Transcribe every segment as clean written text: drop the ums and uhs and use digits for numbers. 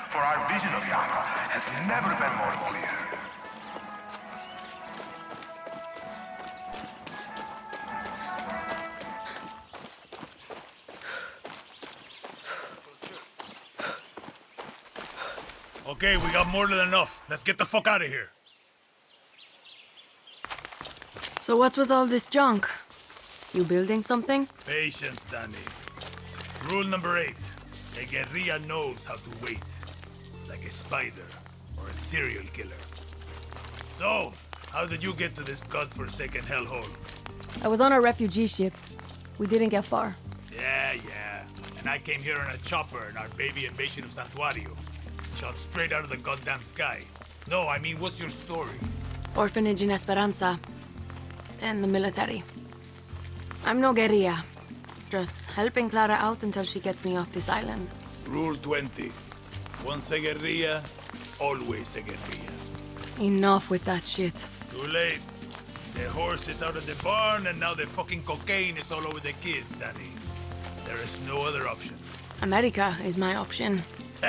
for our vision of Yara has never been more clear. Okay, we got more than enough. Let's get the fuck out of here. So what's with all this junk? You building something? Patience, Dani. Rule number 8. A guerrilla knows how to wait. Like a spider or a serial killer. So, how did you get to this godforsaken hellhole? I was on a refugee ship. We didn't get far. Yeah. And I came here in a chopper in our baby invasion of Santuario. Shot straight out of the goddamn sky. No, I mean, what's your story? Orphanage in Esperanza. Then the military. I'm no guerrilla. Just helping Clara out until she gets me off this island. Rule 20. Once a guerrilla, always a guerrilla. Enough with that shit. Too late. The horse is out of the barn, and now the fucking cocaine is all over the kids, Dani. There is no other option. America is my option.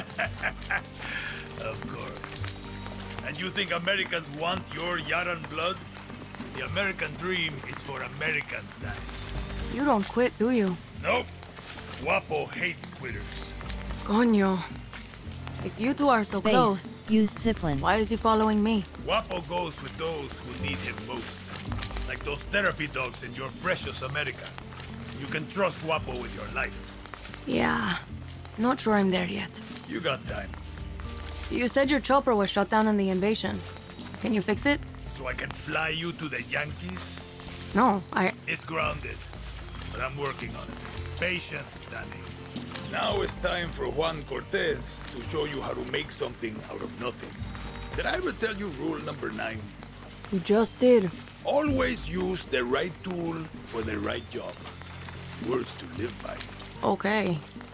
Of course. And you think Americans want your Yaran blood? The American dream is for Americans, Dani. You don't quit, do you? Nope. Guapo hates quitters. Coño. If you two are so close, use Ziplin. Why is he following me? Guapo goes with those who need him most. Like those therapy dogs in your precious America. You can trust Guapo with your life. Yeah. Not sure I'm there yet. You got time. You said your chopper was shot down in the invasion. Can you fix it? So I can fly you to the Yankees? No, It's grounded, but I'm working on it. Patience, Dani. Now it's time for Juan Cortez to show you how to make something out of nothing. Did I ever tell you rule number 9? You just did. Always use the right tool for the right job. Words to live by. Okay.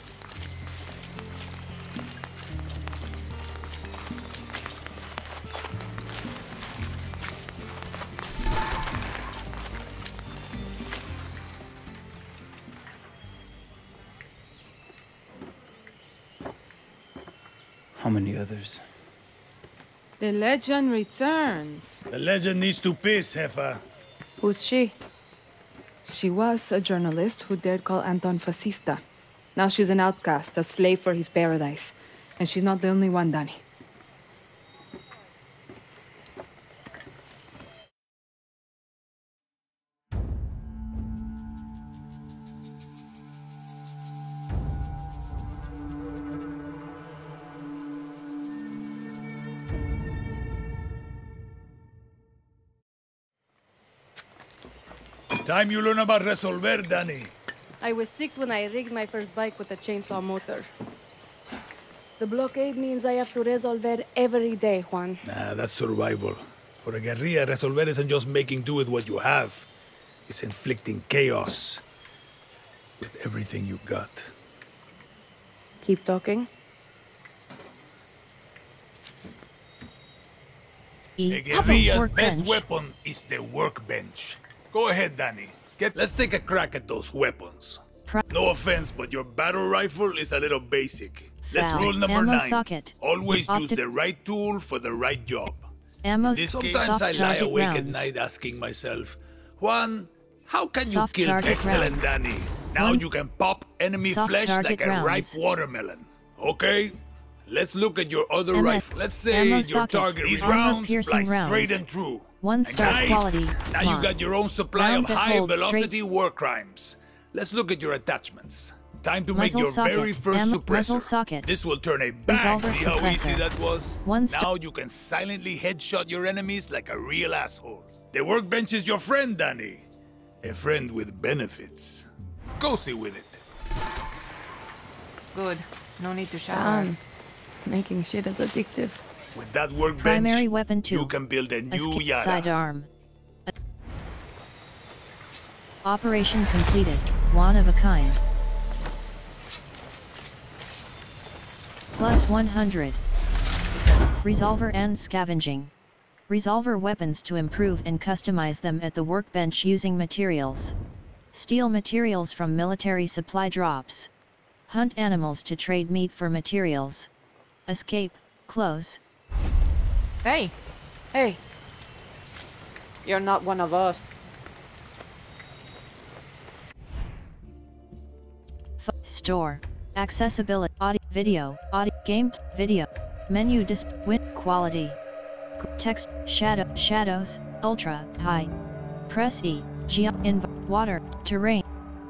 How many others? The legend returns. The legend needs to piss, Jefa. Who's she? She was a journalist who dared call Antón fascista. Now she's an outcast, a slave for his paradise. And she's not the only one, Dani. Time you learn about resolver, Dani. I was 6 when I rigged my first bike with a chainsaw motor. The blockade means I have to resolver every day, Juan. Nah, that's survival. For a guerrilla, resolver isn't just making do with what you have. It's inflicting chaos with everything you got. Keep talking. A guerrilla's best weapon is the workbench. Go ahead, Dani. Let's take a crack at those weapons. No offense, but your battle rifle is a little basic. Let's rule number 9. Socket. Always use the right tool for the right job. Sometimes I lie awake at night asking myself, Juan, how can you kill excellent Dani? Now you can pop enemy flesh like a ripe watermelon. Okay? Let's look at your other rifle. Let's say your target. These rounds fly straight and true. 1-star quality. Now you got your own supply of high-velocity war crimes. Let's look at your attachments. Time to make your very first suppressor. This will turn a bang. See how easy that was? Now you can silently headshot your enemies like a real asshole. The workbench is your friend, Dani. A friend with benefits. Cozy with it. Good. No need to shower. Making shit is addictive. With that workbench, primary weapon 2. You can build a new Yara. Sidearm. Operation completed. One of a kind. Plus 100. Resolver and scavenging. Resolver weapons to improve and customize them at the workbench using materials. Steal materials from military supply drops. Hunt animals to trade meat for materials. Escape, close. Hey! Hey, You're not one of us. Store. Accessibility. Audio, game, video. Menu display. Quality. Text, shadows, ultra, high. Press E, water, terrain.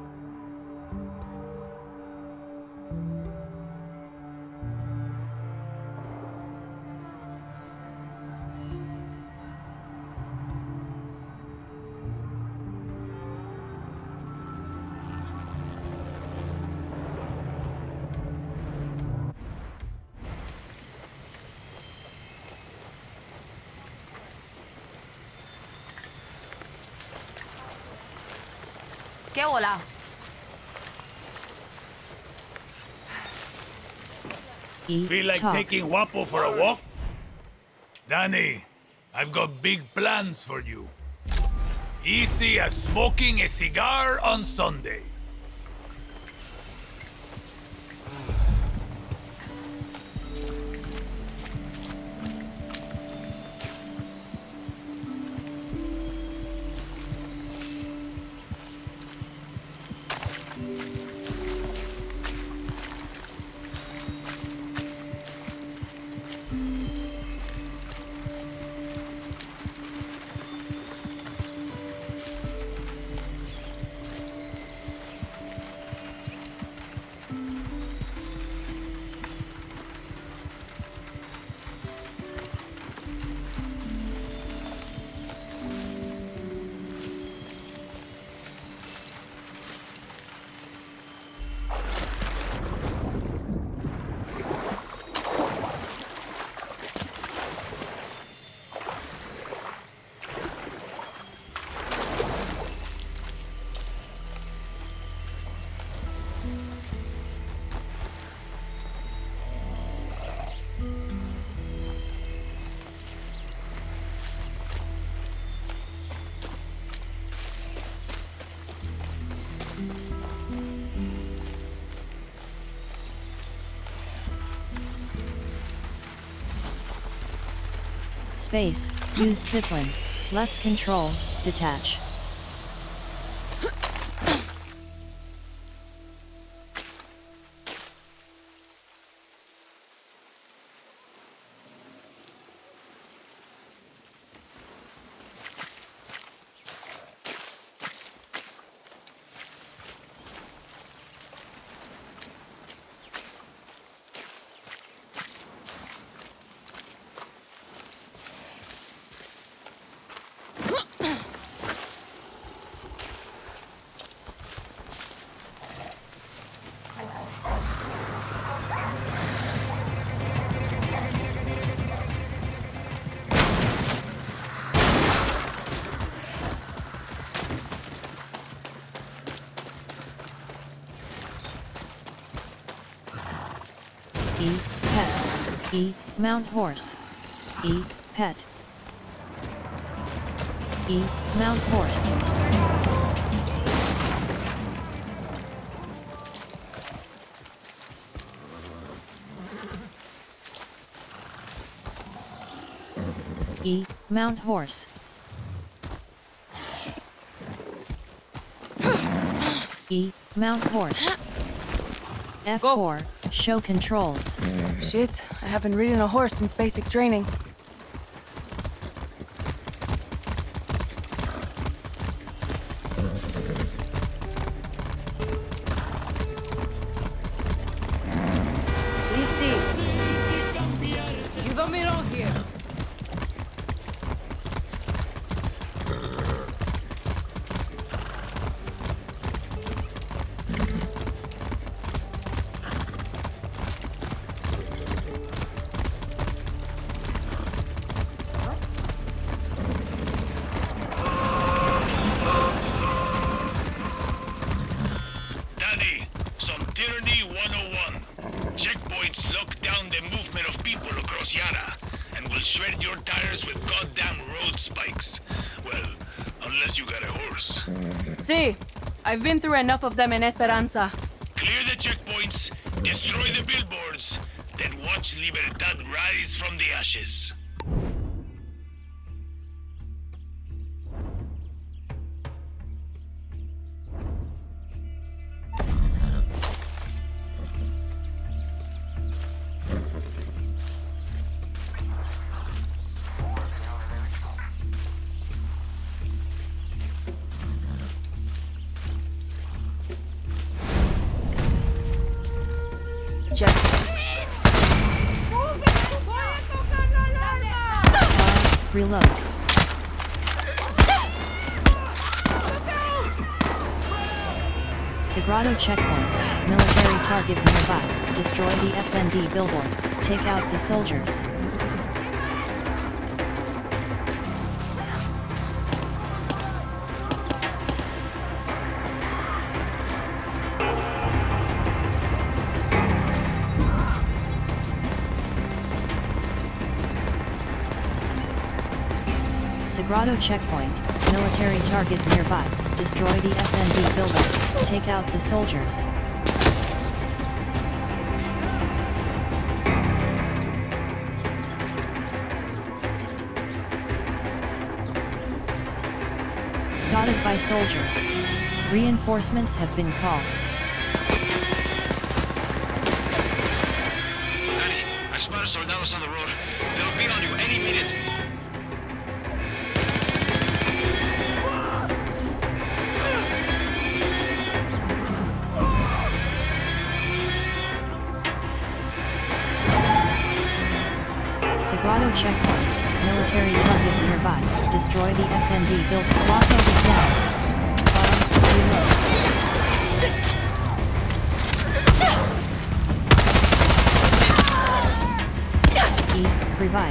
¿qué hola? Feel like taking Guapo for a walk? Dani, I've got big plans for you. Easy as smoking a cigar on Sunday. Space, use zipline. Left control, detach. E, pet. E, mount horse. E, pet. E, mount horse. E, mount horse. E, mount horse. F4, show controls. Shit, I haven't ridden a horse since basic training. Easy. You got me wrong here. Yara, and will shred your tires with goddamn road spikes. Well, unless you got a horse. See, I've been through enough of them in Esperanza. Clear the checkpoints, destroy the billboards, then watch Libertad rise from the ashes. Reload. Sagrado checkpoint. Military target nearby. Destroy the FND billboard. Take out the soldiers. Sagrado checkpoint, military target nearby, destroy the FND building, take out the soldiers. Spotted by soldiers. Reinforcements have been called. Dani, I spotted soldados on the road. They'll be on you any minute. Sagrado checkpoint, military target nearby, destroy the FND building. Guapo is down. Reload. E, revive.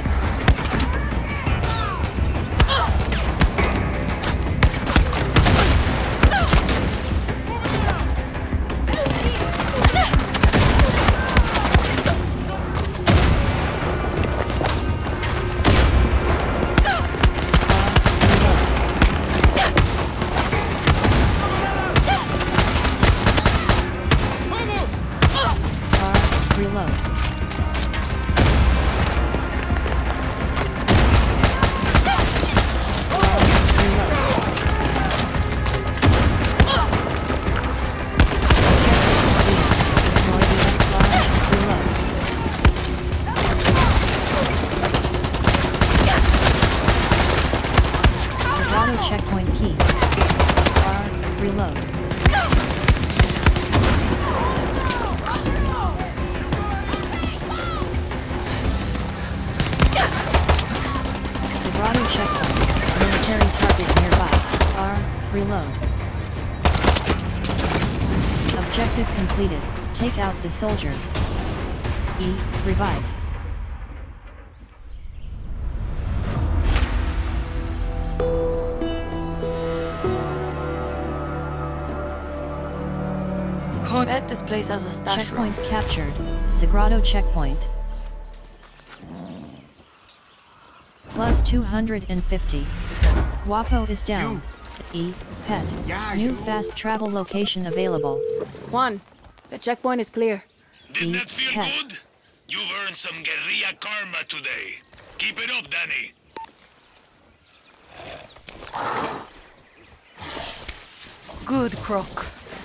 Checkpoint key. R, reload. Sagrado checkpoint. Military target nearby. R, reload. Objective completed. Take out the soldiers. E, revive. Bet this place has a stash room. Checkpoint captured. Sagrado checkpoint. Plus 250. Guapo is down. E, pet. New fast travel location available. One. The checkpoint is clear. Didn't that feel good? You've earned some guerrilla karma today. Keep it up, Dani. Good croc.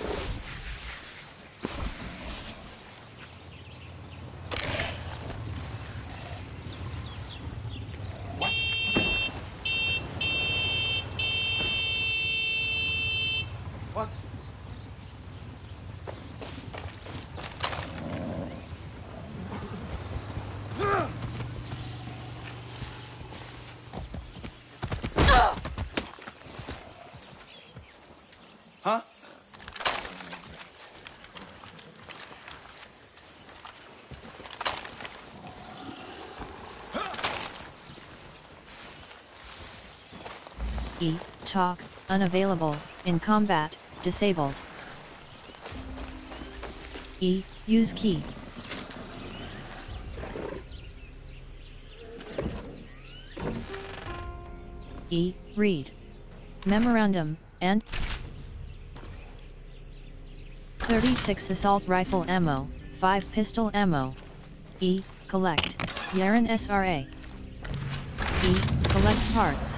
Huh? E, talk, unavailable, in combat, disabled. E, use key. E, read. Memorandum, and 36 assault rifle ammo, 5 pistol ammo. E, Collect. Yaran SRA. E. Collect parts.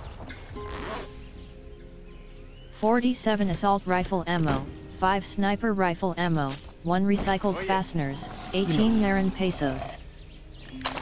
47 assault rifle ammo, 5 sniper rifle ammo, 1 recycled fasteners, 18 Yaran pesos.